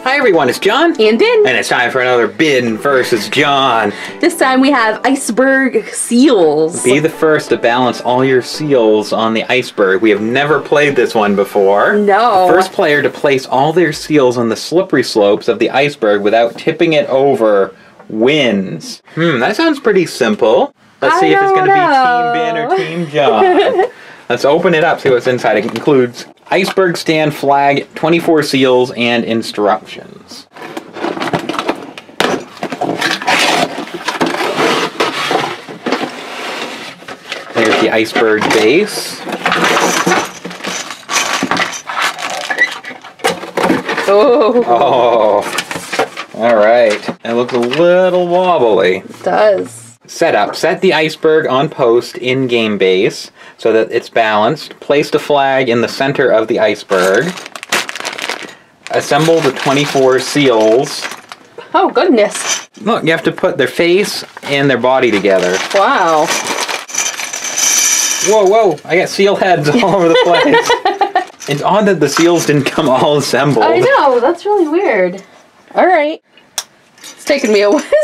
Hi everyone, it's John. And Ben. And it's time for another Ben versus John. This time we have iceberg seals. Be the first to balance all your seals on the iceberg. We have never played this one before. No. The first player to place all their seals on the slippery slopes of the iceberg without tipping it over wins. That sounds pretty simple. Let's see if it's going to be Team Ben or Team John. Let's open it up, see what's inside. It includes iceberg stand flag, 24 seals, and instructions. There's the iceberg base. Oh. All right. It looks a little wobbly. It does. Setup. Set the iceberg on post in game base so that it's balanced. Place the flag in the center of the iceberg. Assemble the 24 seals. Oh, goodness. Look, you have to put their face and their body together. Wow. Whoa, whoa. I got seal heads all over the place. It's odd that the seals didn't come all assembled. I know. That's really weird. All right. It's taken me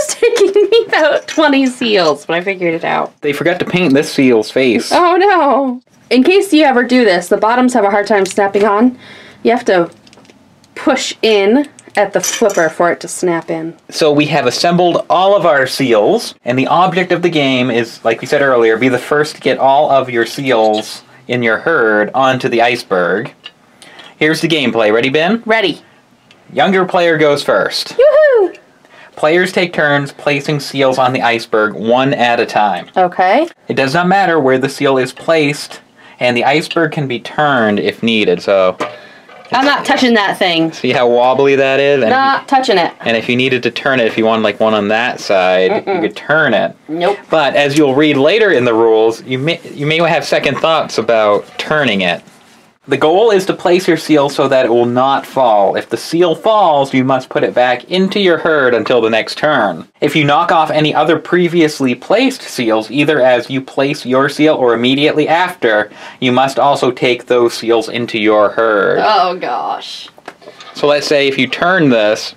about 20 seals, but I figured it out. They forgot to paint this seal's face. Oh, no. In case you ever do this, the bottoms have a hard time snapping on. You have to push in at the flipper for it to snap in. So we have assembled all of our seals, and the object of the game is, like we said earlier, be the first to get all of your seals in your herd onto the iceberg. Here's the gameplay. Ready, Ben? Ready. Younger player goes first. Yoo-hoo! Players take turns placing seals on the iceberg one at a time. Okay. It does not matter where the seal is placed, and the iceberg can be turned if needed, so... I'm not touching that thing. See how wobbly that is? And Not touching it. And if you needed to turn it, if you wanted like one on that side, you could turn it. Nope. But as you'll read later in the rules, you may have second thoughts about turning it. The goal is to place your seal so that it will not fall. If the seal falls, you must put it back into your herd until the next turn. If you knock off any other previously placed seals, either as you place your seal or immediately after, you must also take those seals into your herd. Oh, gosh. So let's say if you turn this,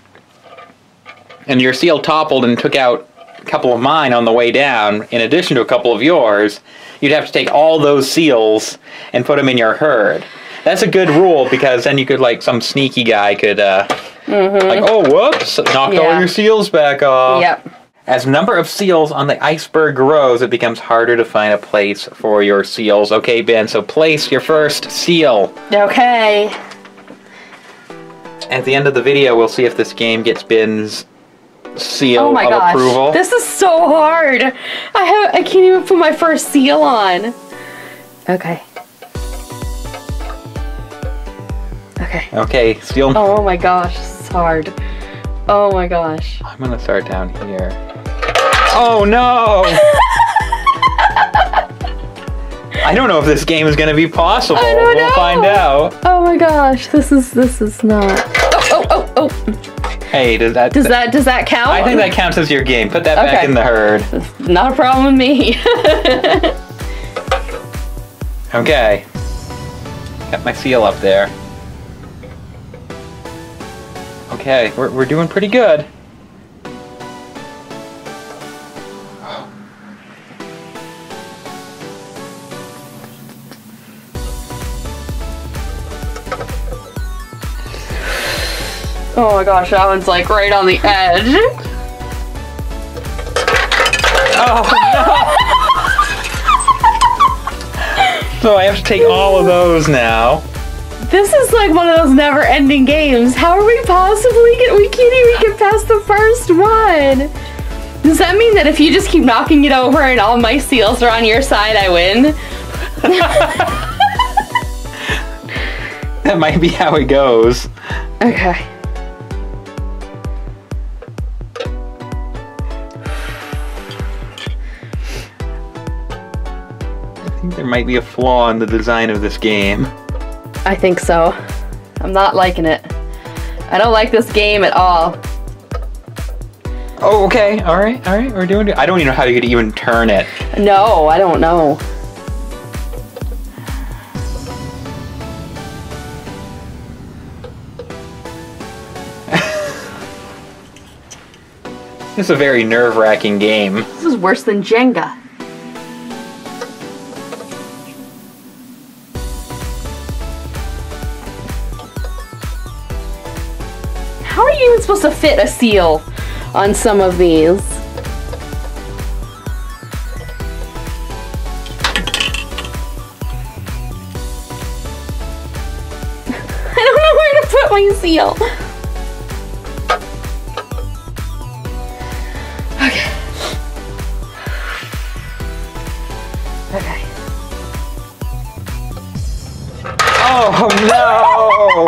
and your seal toppled and took out a couple of mine on the way down, in addition to a couple of yours, you'd have to take all those seals and put them in your herd. That's a good rule, because then you could, like, some sneaky guy could, like, oh, whoops, knocked all your seals back off. Yep. As the number of seals on the iceberg grows, it becomes harder to find a place for your seals. Okay, Ben, so place your first seal. Okay. At the end of the video, we'll see if this game gets Ben's seal Oh my of gosh. approval. This is so hard. I can't even put my first seal on. Okay. Okay. Okay, seal. Oh my gosh, this is hard. Oh my gosh. I'm gonna start down here. Oh no! I don't know if this game is gonna be possible. I don't know. We'll find out. Oh my gosh, this is not. Oh. Hey, does that count? I think that counts as your game. Put that back in the herd. Not a problem with me. Okay. Got my seal up there. Okay, we're doing pretty good. Oh my gosh, that one's like right on the edge. Oh no! So I have to take all of those now. This is like one of those never-ending games. How are we possibly we can't even get past the first one. Does that mean that if you just keep knocking it over and all my seals are on your side, I win? That might be how it goes. Okay. I think there might be a flaw in the design of this game. I think so. I'm not liking it. I don't like this game at all. Oh, okay. All right. We're doing it. I don't even know how you could even turn it. No, I don't know. This is a very nerve-wracking game. This is worse than Jenga. How are you even supposed to fit a seal on some of these? I don't know where to put my seal. Okay. Okay. Oh no!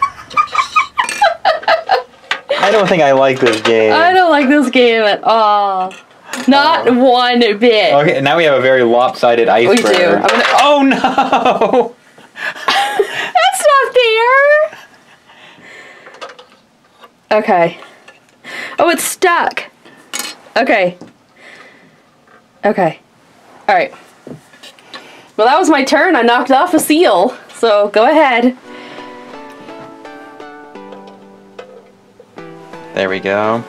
I don't think I like this game. I don't like this game at all. Not one bit. Okay, now we have a very lopsided iceberg. We do. Oh no! That's not fair. Okay. Oh, it's stuck. Okay. Okay. Alright. Well, that was my turn. I knocked off a seal. So, go ahead. There we go.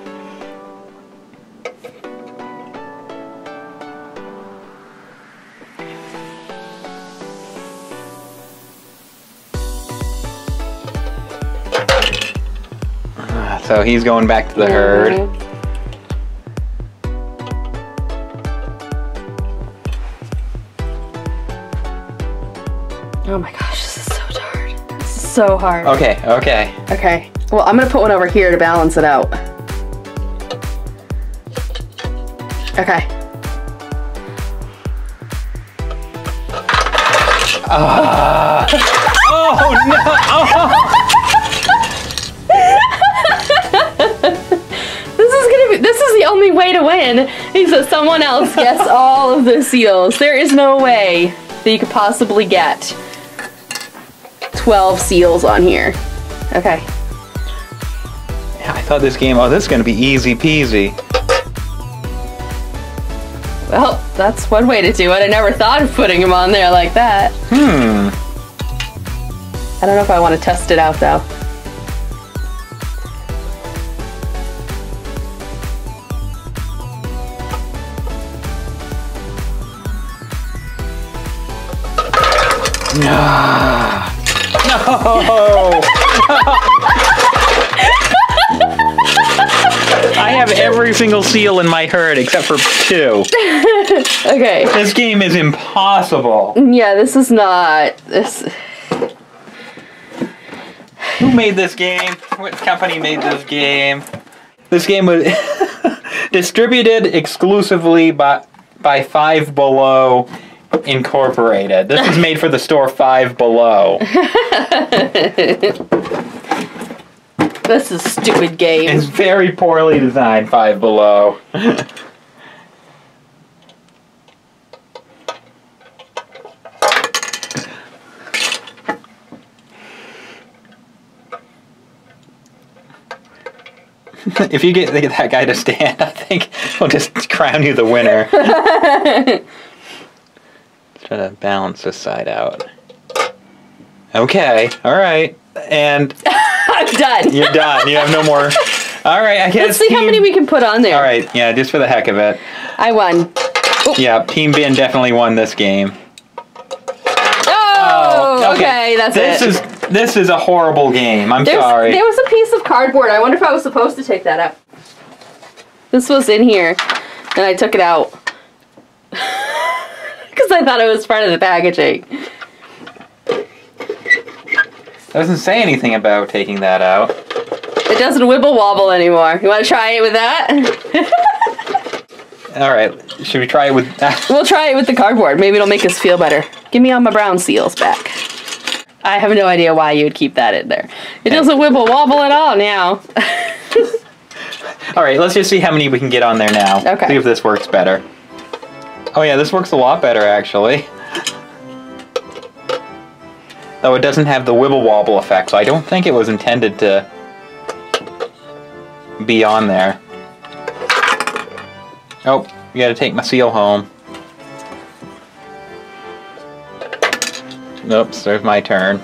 So he's going back to the herd. Oh my gosh, this is so hard. This is so hard. Okay, okay. Okay. Well, I'm gonna put one over here to balance it out. Okay. Oh no! This is the only way to win, is that someone else gets all of the seals. There is no way that you could possibly get 12 seals on here. Okay. I thought this game, oh, this is going to be easy peasy. Well, that's one way to do it. I never thought of putting them on there like that. Hmm. I don't know if I want to test it out, though. No! I have every single seal in my herd except for 2. Okay. This game is impossible. Yeah, this is not... This... Who made this game? What company made this game? This game was distributed exclusively by Five Below Incorporated. This is made for the store Five Below. This is a stupid game. It's very poorly designed, Five Below. If you get that guy to stand, I think we'll just crown you the winner. Try to balance this side out. Okay, alright. And I'm done. you're done. You have no more. Alright, I guess. Let's see how many we can put on there. Alright, yeah, just for the heck of it. I won. Oop. Yeah, Team Bin definitely won this game. Oh, okay, that's it. This is a horrible game. I'm sorry. There was a piece of cardboard. I wonder if I was supposed to take that out. This was in here, and I took it out. Because I thought it was part of the packaging. Doesn't say anything about taking that out. It doesn't wibble wobble anymore. You want to try it with that? Alright, should we try it with that? We'll try it with the cardboard. Maybe it'll make us feel better. Give me all my brown seals back. I have no idea why you would keep that in there. It doesn't wibble wobble at all now. Alright, let's just see how many we can get on there now. Okay. See if this works better. Oh yeah, this works a lot better actually. Though it doesn't have the wibble wobble effect, so I don't think it was intended to be on there. Oh, you gotta take my seal home. Oops, there's my turn.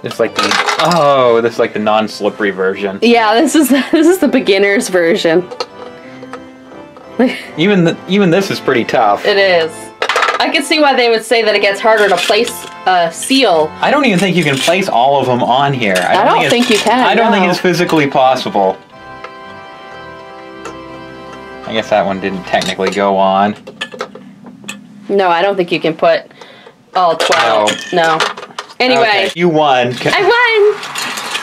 It's like the oh, this is like the non-slippery version. Yeah, this is the beginner's version. Even this is pretty tough. It is. I can see why they would say that it gets harder to place a seal. I don't even think you can place all of them on here. I don't think you can. I don't think no. it's physically possible. I guess that one didn't technically go on. No, I don't think you can put all 12. No. Anyway. Okay, you won. I won!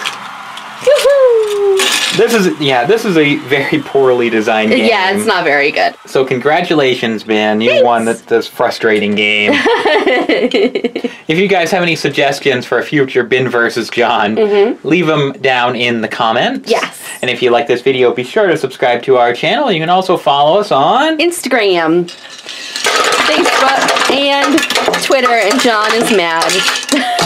Woohoo! This is a very poorly designed game. Yeah, it's not very good. So congratulations, Ben. You won this frustrating game. If you guys have any suggestions for a future Ben versus John, leave them down in the comments. Yes. And if you like this video, be sure to subscribe to our channel. You can also follow us on Instagram, Facebook, and Twitter, and John is mad.